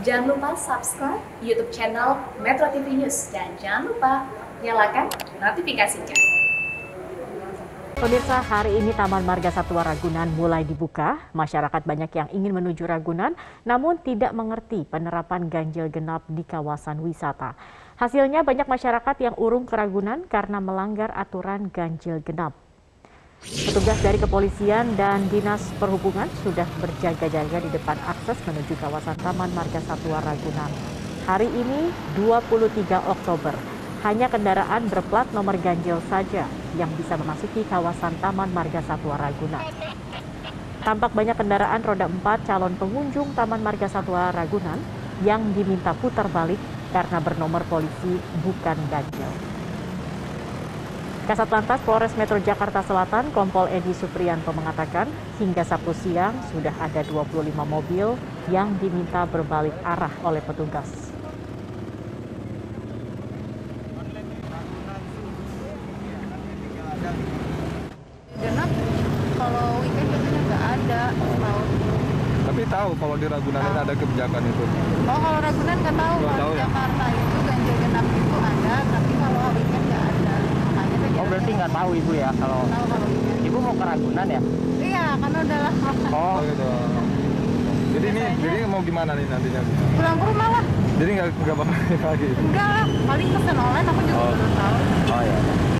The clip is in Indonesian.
Jangan lupa subscribe YouTube channel Metro TV News dan jangan lupa nyalakan notifikasinya. Pemirsa, hari ini Taman Marga Satwa Ragunan mulai dibuka. Masyarakat banyak yang ingin menuju Ragunan, namun tidak mengerti penerapan ganjil genap di kawasan wisata. Hasilnya banyak masyarakat yang urung ke Ragunan karena melanggar aturan ganjil genap. Petugas dari kepolisian dan Dinas Perhubungan sudah berjaga-jaga di depan akses menuju kawasan Taman Marga Satwa Ragunan. Hari ini 23 Oktober, hanya kendaraan berplat nomor ganjil saja yang bisa memasuki kawasan Taman Marga Satwa Ragunan. Tampak banyak kendaraan roda 4 calon pengunjung Taman Marga Satwa Ragunan yang diminta putar balik karena bernomor polisi bukan ganjil. Kasat Lantas Polres Metro Jakarta Selatan, Kompol Edi Supriyanto mengatakan, hingga Sabtu siang sudah ada 25 mobil yang diminta berbalik arah oleh petugas. Genap kalau weekend biasanya nggak ada, tahu. Tapi tahu kalau di Ragunan ini ada kebijakan itu. Oh, kalau Ragunan nggak tahu. Nggak Kalau tahu di ya? Jakarta itu ganjil genap itu ada, tapi kalau weekend nggak ada. Makanya saya Oh, berarti nggak tahu Ibu ya kalau tahu kalau weekend. Ibu mau ke Ragunan ya? Iya, karena udah lama. Oh gitu. Jadi ini mau gimana nih nantinya? Pulang ke rumah lah. Jadi nggak bakal lagi. Enggak lah, paling pesan online aku juga belum tahu. Oh ya.